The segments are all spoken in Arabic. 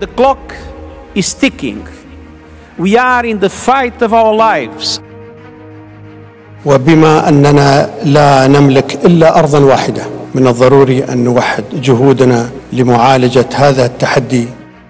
The clock is ticking. We are in the fight of our lives. وبما أننا لا نملك إلا أرضاً واحدة، من الضروري أن نوحد جهودنا لمعالجة هذا التحدي.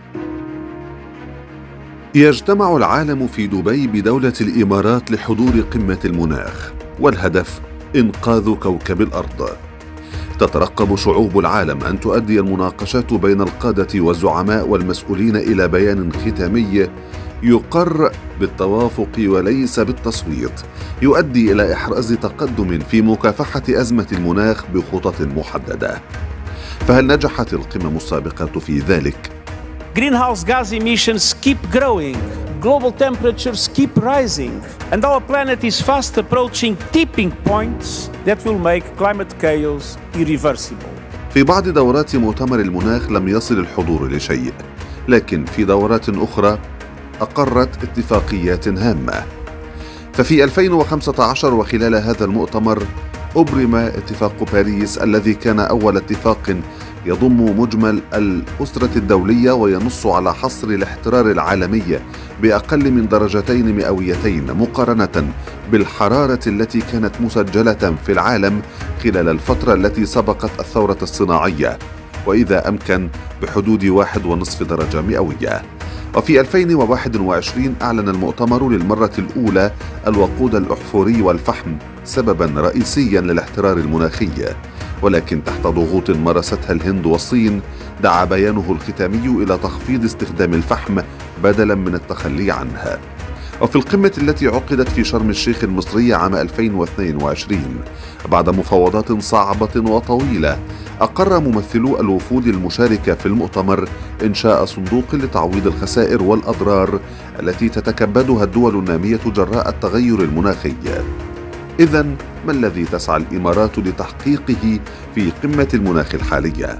يجتمع العالم في دبي بدولة الإمارات لحضور قمة المناخ، والهدف إنقاذ كوكب الأرض. تترقب شعوب العالم أن تؤدي المناقشات بين القادة والزعماء والمسؤولين إلى بيان ختامي يقر بالتوافق وليس بالتصويت، يؤدي إلى إحراز تقدم في مكافحة أزمة المناخ بخطط محددة. فهل نجحت القمم السابقة في ذلك؟ Greenhouse gas emissions keep growing, global temperatures keep rising, and our planet is fast approaching tipping points that will make climate chaos irreversible. في بعض دورات مؤتمر المناخ لم يصل الحضور لشيء، لكن في دورات أخرى أقرت اتفاقيات هامة. ففي 2015 وخلال هذا المؤتمر أبرم اتفاق باريس الذي كان أول اتفاق يضم مجمل الأسرة الدولية وينص على حصر الاحترار العالمي بأقل من درجتين مئويتين مقارنة بالحرارة التي كانت مسجلة في العالم خلال الفترة التي سبقت الثورة الصناعية، وإذا أمكن بحدود 1.5 درجة مئوية. وفي 2021 أعلن المؤتمر للمرة الأولى الوقود الأحفوري والفحم سببا رئيسيا للاحترار المناخي، ولكن تحت ضغوط مارستها الهند والصين دعا بيانه الختامي إلى تخفيض استخدام الفحم بدلا من التخلي عنها. وفي القمة التي عقدت في شرم الشيخ المصرية عام 2022 بعد مفاوضات صعبة وطويلة، أقر ممثلو الوفود المشاركة في المؤتمر إنشاء صندوق لتعويض الخسائر والأضرار التي تتكبدها الدول النامية جراء التغير المناخي. إذن ما الذي تسعى الإمارات لتحقيقه في قمة المناخ الحالية؟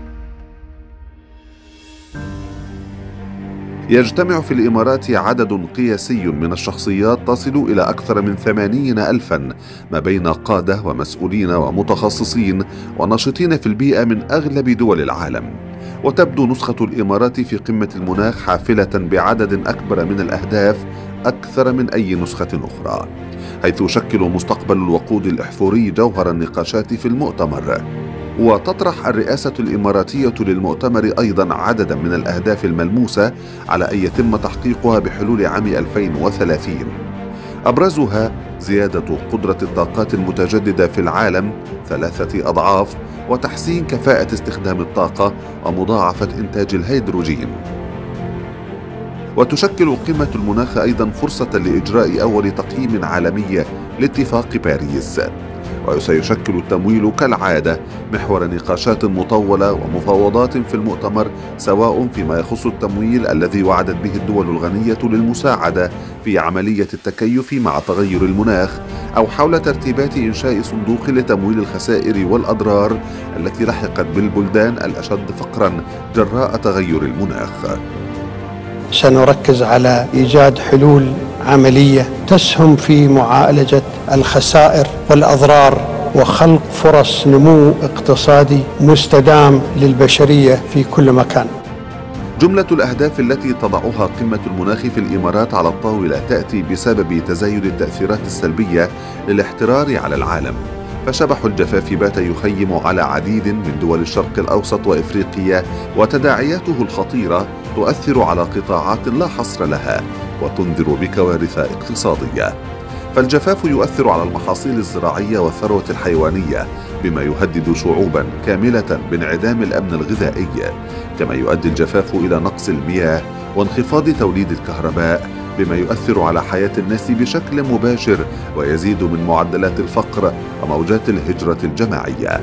يجتمع في الإمارات عدد قياسي من الشخصيات تصل إلى أكثر من 80,000 ما بين قادة ومسؤولين ومتخصصين وناشطين في البيئة من أغلب دول العالم. وتبدو نسخة الإمارات في قمة المناخ حافلة بعدد أكبر من الأهداف أكثر من أي نسخة أخرى، حيث يشكل مستقبل الوقود الأحفوري جوهر النقاشات في المؤتمر. وتطرح الرئاسة الإماراتية للمؤتمر أيضا عددا من الأهداف الملموسة على أن يتم تحقيقها بحلول عام 2030، أبرزها زيادة قدرة الطاقات المتجددة في العالم 3 أضعاف، وتحسين كفاءة استخدام الطاقة، ومضاعفة إنتاج الهيدروجين. وتشكل قمة المناخ أيضا فرصة لإجراء أول تقييم عالمي لاتفاق باريس، وسيشكل التمويل كالعادة محور نقاشات مطولة ومفاوضات في المؤتمر، سواء فيما يخص التمويل الذي وعدت به الدول الغنية للمساعدة في عملية التكيف مع تغير المناخ، أو حول ترتيبات إنشاء صندوق لتمويل الخسائر والأضرار التي لحقت بالبلدان الأشد فقرا جراء تغير المناخ. سنركز على إيجاد حلول عملية تسهم في معالجة الخسائر والأضرار وخلق فرص نمو اقتصادي مستدام للبشرية في كل مكان. جملة الأهداف التي تضعها قمة المناخ في الإمارات على الطاولة تأتي بسبب تزايد التأثيرات السلبية للاحترار على العالم، فشبح الجفاف بات يخيم على عديد من دول الشرق الأوسط وإفريقيا، وتداعياته الخطيرة تؤثر على قطاعات لا حصر لها وتنذر بكوارث اقتصادية. فالجفاف يؤثر على المحاصيل الزراعية والثروة الحيوانية، بما يهدد شعوبا كاملة بانعدام الأمن الغذائي، كما يؤدي الجفاف إلى نقص المياه وانخفاض توليد الكهرباء، بما يؤثر على حياة الناس بشكل مباشر ويزيد من معدلات الفقر وموجات الهجرة الجماعية.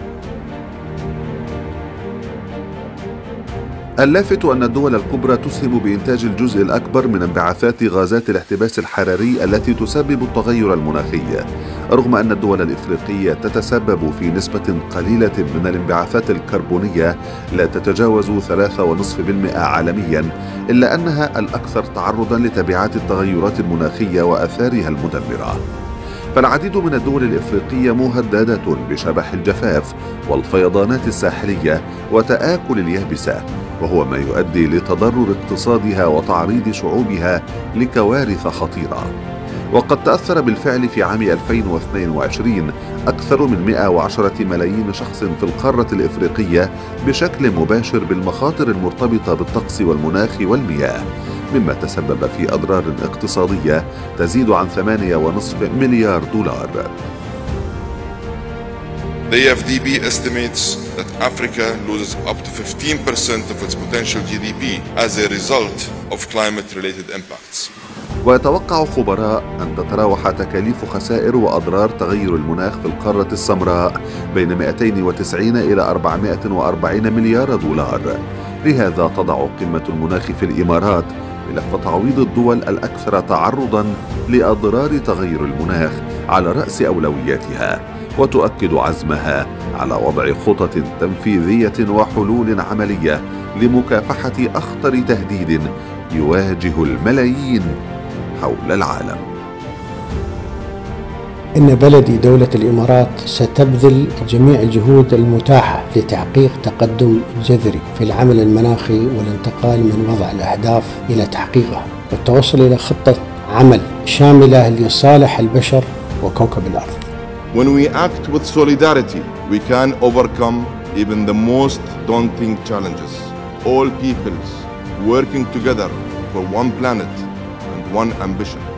اللافت أن الدول الكبرى تسهم بإنتاج الجزء الأكبر من انبعاثات غازات الاحتباس الحراري التي تسبب التغير المناخي، رغم أن الدول الإفريقية تتسبب في نسبة قليلة من الانبعاثات الكربونية لا تتجاوز 3.5% عالميا، إلا أنها الأكثر تعرضا لتبعات التغيرات المناخية وآثارها المدمرة. فالعديد من الدول الإفريقية مهددة بشبح الجفاف والفيضانات الساحلية وتآكل اليابسة، وهو ما يؤدي لتضرر اقتصادها وتعريض شعوبها لكوارث خطيرة. وقد تأثر بالفعل في عام 2022 أكثر من 110 ملايين شخص في القارة الإفريقية بشكل مباشر بالمخاطر المرتبطة بالطقس والمناخ والمياه، مما تسبب في أضرار اقتصادية تزيد عن 8.5 مليار دولار. The AFDB estimates that Africa loses up to 15% of its potential GDP as a result of climate-related impacts. ويتوقع خبراء أن تتراوح تكاليف خسائر وأضرار تغير المناخ في القارة السمراء بين 290 إلى 440 مليار دولار. لهذا تضع قمة المناخ في الإمارات ملف تعويض الدول الأكثر تعرضاً لأضرار تغير المناخ على رأس أولوياتها، وتؤكد عزمها على وضع خطط تنفيذية وحلول عملية لمكافحة أخطر تهديد يواجه الملايين حول العالم. إن بلدي دولة الإمارات ستبذل جميع الجهود المتاحة لتحقيق تقدم جذري في العمل المناخي والانتقال من وضع الأهداف إلى تحقيقها والتوصل إلى خطة عمل شاملة لصالح البشر وكوكب الأرض. When we act with solidarity, we can overcome even the most daunting challenges. All peoples working together for one planet and one ambition.